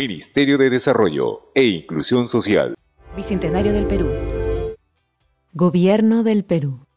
Ministerio de Desarrollo e Inclusión Social. Bicentenario del Perú. Gobierno del Perú.